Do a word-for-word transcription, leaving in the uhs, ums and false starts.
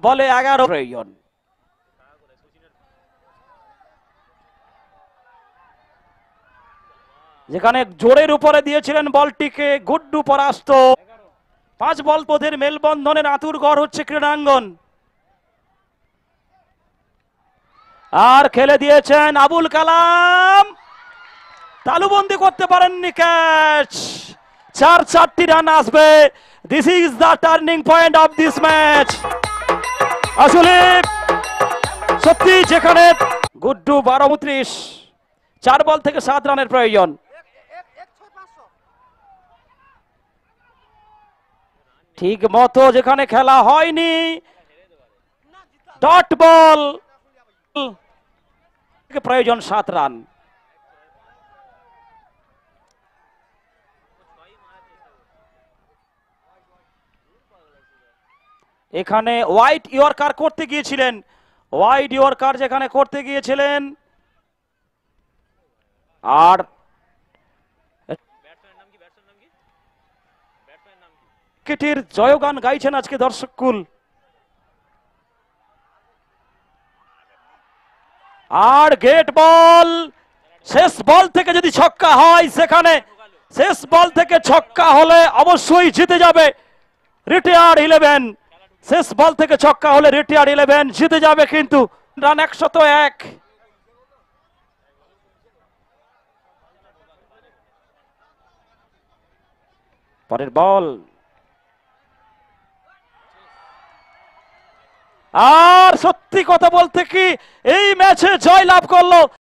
বলে এগারো প্রয়োজন। যেখানে জোরের উপরে দিয়েছিলেন বলটিকে গুড্ডু পরাস্ত। পাঁচ বল পথের মেলবন্ধনের আতুর গড় হচ্ছে ক্রীড়াঙ্গন। আর খেলে দিয়েছেন আবুল কালাম, তালুবন্দি করতে পারেননি ক্যাচ। চার চারটি রান আসবে। This is the turning point of this match. আসলে সত্যি যেখানে গুড্ডু বারো উনত্রিশ, চার বল থেকে সাত রানের প্রয়োজন। ঠিক মতো যেখানে খেলা হয়নি, ডট বল, প্রয়োজন সাত রান। এখানে হোয়াইট ইয়র্কার করতে গিয়েছিলেন, হোয়াইট ইয়র্কার যেখানে করতে গিয়েছিলেন। আর ক্রিকেটের জয়গান গাইছেন আজকে দর্শককুল। আর গেট বল, শেষ বল থেকে যদি ছক্কা হয়, সেখানে শেষ বল থেকে ছক্কা হলে অবশ্যই জিতে যাবে রিটায়ার্ড ইলেভেন। শেষ বল থেকে ছক্কা হলে রিটায়ার্ড ইলেভেন জিতে যাবে। কিন্তু রান একশত এক। পরের বল, আর সত্যি কথা বলতে কি এই ম্যাচে জয় লাভ করলো